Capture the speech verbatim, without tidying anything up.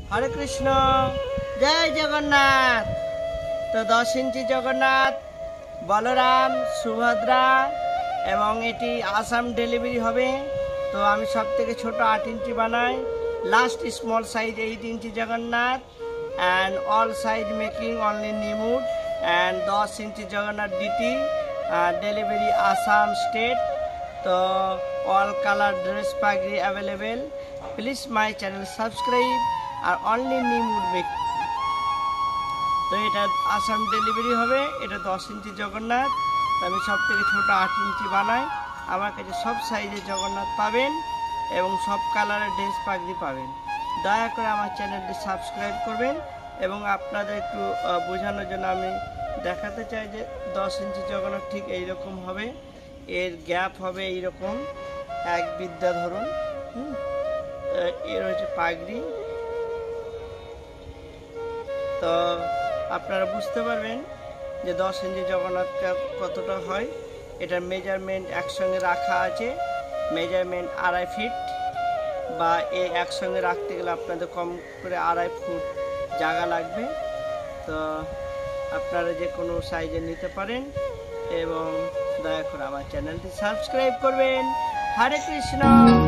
हरे कृष्ण जय जगन्नाथ। तो दस इंची जगन्नाथ बलराम सुभद्रा एवं एटी आसाम डेलिवरी होबे। तो आमी सब थेके छोटो आठ इंची बनाई। लास्ट स्मॉल साइज एट इंची Jagannath and all size making only निमूड एंड दस इंची Jagannath DT delivery Assam state. तो ऑल कलर ड्रेस पागड़ी available. Please my channel subscribe और ओनली निमूड मेक। तो ये आसाम डेलिवरी होबे। एटा दस इंची जगन्नाथ। तो आमी सब थेके छोटो आठ इंची बनाई। आमार काछे सब साइजे जगन्नाथ पाबेन एवं सब कालारेर ड्रेस पागड़ी पाबेन। दया करे आमार चैनलटी सबस्क्राइब करबेन एवं आपनादेर एकटु बोझानोर जोन्नो आमी देखाते चाই যে दस इंची जगन्नाथ ठीक এই রকম হবে। এর গ্যাপ হবে এই রকম এক বিদ্যা ধরুন। হুম এর হচ্ছে পাগড়ি। তো আপনারা বুঝতে পারবেন যে दस इंची জগন্নাথটা কতটা হয়। এটার মেজারমেন্ট একসঙ্গে রাখা আছে। মেজারমেন্ট আড়াই ফিট বা এই একসঙ্গে রাখতে গেলে আপনাদের কম করে আড়াই ফুট জায়গা লাগবে। তো আপনারা যে কোনো সাইজে নিতে পারেন এবং দয়া করে আমার চ্যানেলটি সাবস্ক্রাইব করবেন। হরে কৃষ্ণ।